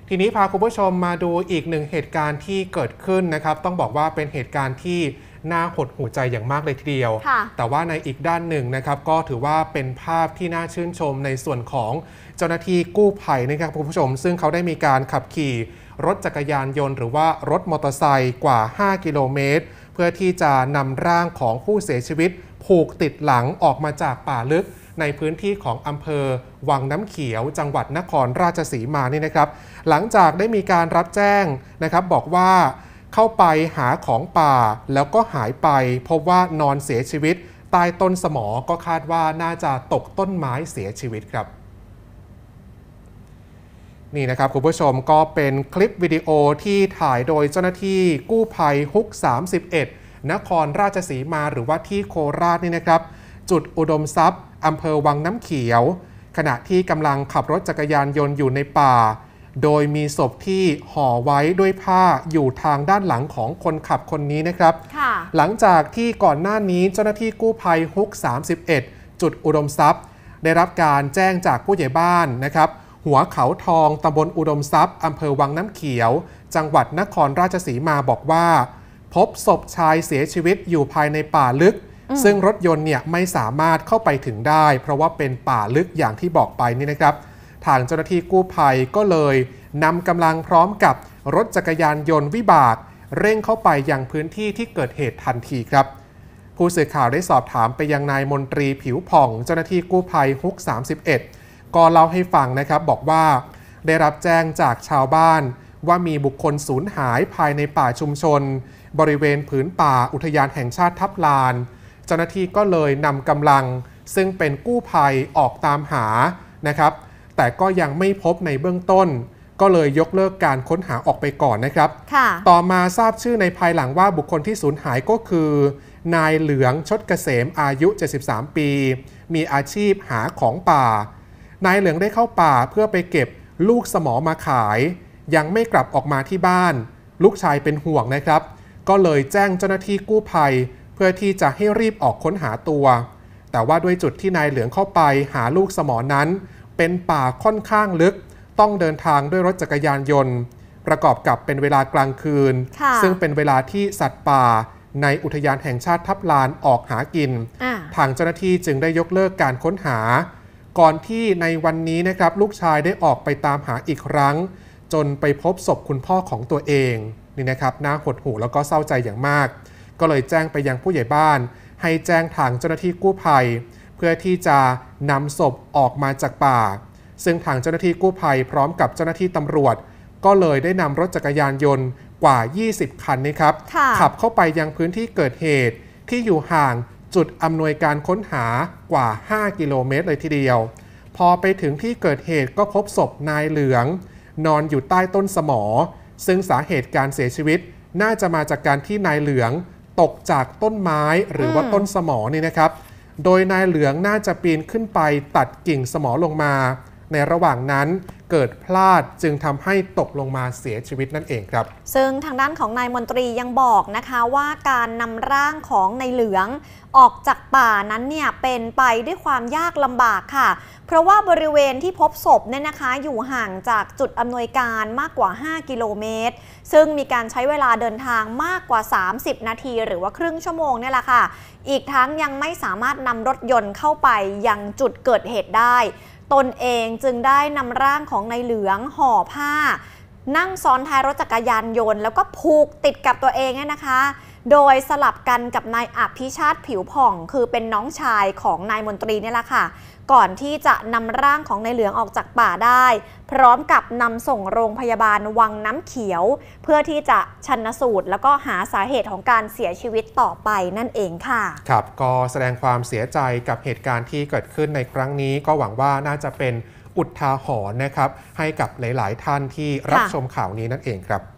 ทีนี้พาคุณผู้ชมมาดูอีกหนึ่งเหตุการณ์ที่เกิดขึ้นนะครับต้องบอกว่าเป็นเหตุการณ์ที่น่าหดหู่ใจอย่างมากเลยทีเดียวแต่ว่าในอีกด้านหนึ่งนะครับก็ถือว่าเป็นภาพที่น่าชื่นชมในส่วนของเจ้าหน้าที่กู้ภัยนะครับคุณผู้ชมซึ่งเขาได้มีการขับขี่รถจักรยานยนต์หรือว่ารถมอเตอร์ไซค์กว่า5กิโลเมตรเพื่อที่จะนำร่างของผู้เสียชีวิตผูกติดหลังออกมาจากป่าลึกในพื้นที่ของอำเภอวังน้ำเขียวจังหวัดนครราชสีมานี่นะครับหลังจากได้มีการรับแจ้งนะครับบอกว่าเข้าไปหาของป่าแล้วก็หายไปพบว่านอนเสียชีวิตใต้ต้นสมอก็คาดว่าน่าจะตกต้นไม้เสียชีวิตครับนี่นะครับคุณผู้ชมก็เป็นคลิปวิดีโอที่ถ่ายโดยเจ้าหน้าที่กู้ภัยฮุก31นครราชสีมาหรือว่าที่โคราชนี่นะครับจุดอุดมทรัพย์อำเภอวังน้ำเขียวขณะที่กำลังขับรถจักรยานยนต์อยู่ในป่าโดยมีศพที่ห่อไว้ด้วยผ้าอยู่ทางด้านหลังของคนขับคนนี้นะครับหลังจากที่ก่อนหน้านี้เจ้าหน้าที่กู้ภัยฮุก31จุดอุดมทรัพย์ได้รับการแจ้งจากผู้ใหญ่บ้านนะครับหัวเขาทองตำบลอุดมทรัพย์อำเภอวังน้ำเขียวจังหวัดนครราชสีมาบอกว่าพบศพชายเสียชีวิตอยู่ภายในป่าลึกซึ่งรถยนต์เนี่ยไม่สามารถเข้าไปถึงได้เพราะว่าเป็นป่าลึกอย่างที่บอกไปนี่นะครับทางเจ้าหน้าที่กู้ภัยก็เลยนำกำลังพร้อมกับรถจักรยานยนต์วิบากเร่งเข้าไปยังพื้นที่ที่เกิดเหตุทันทีครับผู้สื่อข่าวได้สอบถามไปยังนายมนตรีผิวผ่องเจ้าหน้าที่กู้ภัยฮุก31ก็เล่าให้ฟังนะครับบอกว่าได้รับแจ้งจากชาวบ้านว่ามีบุคคลสูญหายภายในป่าชุมชนบริเวณผืนป่าอุทยานแห่งชาติทับลานเจ้าหน้าที่ก็เลยนำกำลังซึ่งเป็นกู้ภัยออกตามหานะครับแต่ก็ยังไม่พบในเบื้องต้นก็เลยยกเลิกการค้นหาออกไปก่อนนะครับต่อมาทราบชื่อในภายหลังว่าบุคคลที่สูญหายก็คือนายเหลืองชดเกษมอายุ73ปีมีอาชีพหาของป่านายเหลืองได้เข้าป่าเพื่อไปเก็บลูกสมอมาขายยังไม่กลับออกมาที่บ้านลูกชายเป็นห่วงนะครับก็เลยแจ้งเจ้าหน้าที่กู้ภัยเพื่อที่จะให้รีบออกค้นหาตัวแต่ว่าด้วยจุดที่นายเหลืองเข้าไปหาลูกสมอนั้นเป็นป่าค่อนข้างลึกต้องเดินทางด้วยรถจักรยานยนต์ประกอบกับเป็นเวลากลางคืนซึ่งเป็นเวลาที่สัตว์ป่าในอุทยานแห่งชาติทับลานออกหากินทางเจ้าหน้าที่จึงได้ยกเลิกการค้นหาก่อนที่ในวันนี้นะครับลูกชายได้ออกไปตามหาอีกครั้งจนไปพบศพคุณพ่อของตัวเองนี่นะครับน่าหดหู่แล้วก็เศร้าใจอย่างมากก็เลยแจ้งไปยังผู้ใหญ่บ้านให้แจ้งทางเจ้าหน้าที่กู้ภัยเพื่อที่จะนำศพออกมาจากป่าซึ่งทางเจ้าหน้าที่กู้ภัยพร้อมกับเจ้าหน้าที่ตำรวจก็เลยได้นำรถจักรยานยนต์กว่า20คันนะครับขับเข้าไปยังพื้นที่เกิดเหตุที่อยู่ห่างจุดอำนวยการค้นหากว่า5กิโลเมตรเลยทีเดียวพอไปถึงที่เกิดเหตุก็พบศพนายเหลืองนอนอยู่ใต้ต้นสมอซึ่งสาเหตุการเสียชีวิตน่าจะมาจากการที่นายเหลืองตกจากต้นไม้หรือว่าต้นสมอนี่นะครับโดยนายเหลืองน่าจะปีนขึ้นไปตัดกิ่งสมอลงมาในระหว่างนั้นเกิดพลาดจึงทำให้ตกลงมาเสียชีวิตนั่นเองครับซึ่งทางด้านของนายมนตรียังบอกนะคะว่าการนำร่างของนายเหลืองออกจากป่านั้นเนี่ยเป็นไปด้วยความยากลำบากค่ะเพราะว่าบริเวณที่พบศพเนี่ยนะคะอยู่ห่างจากจุดอำนวยการมากกว่า5กิโลเมตรซึ่งมีการใช้เวลาเดินทางมากกว่า30นาทีหรือว่าครึ่งชั่วโมงเนี่ยแหละค่ะอีกทั้งยังไม่สามารถนำรถยนต์เข้าไปยังจุดเกิดเหตุได้ตนเองจึงได้นำร่างของนายเหลืองห่อผ้านั่งซ้อนท้ายรถจักรยานยนต์แล้วก็ผูกติดกับตัวเองนะคะโดยสลับกันกับนายอภิชาติผิวผ่องคือเป็นน้องชายของนายมนตรีนี่แหละค่ะก่อนที่จะนำร่างของนายเหลืองออกจากป่าได้พร้อมกับนำส่งโรงพยาบาลวังน้ำเขียวเพื่อที่จะชันสูตรแล้วก็หาสาเหตุของการเสียชีวิตต่อไปนั่นเองค่ะครับก็แสดงความเสียใจกับเหตุการณ์ที่เกิดขึ้นในครั้งนี้ก็หวังว่าน่าจะเป็นอุทาหรณ์นะครับให้กับหลายๆท่านที่รับชมข่าวนี้นั่นเองครับ